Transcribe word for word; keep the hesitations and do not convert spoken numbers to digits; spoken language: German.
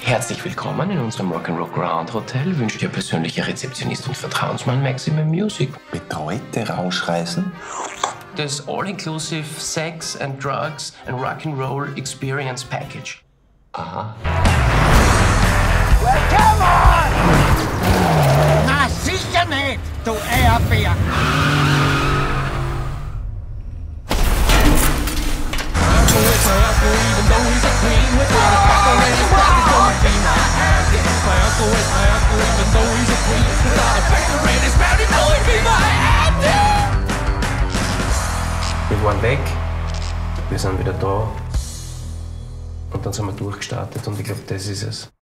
Herzlich willkommen in unserem Rock'n'Roll Grand Hotel. Wünscht Ihr persönlicher Rezeptionist und Vertrauensmann Maximum Music. Betreute Rauschreisen? Das All-Inclusive Sex and Drugs and Rock'n'Roll Experience Package. Aha. Well, come on! Na sicher nicht, du Eierbär! Wir waren weg, wir sind wieder da und dann sind wir durchgestartet und ich glaube, das ist es.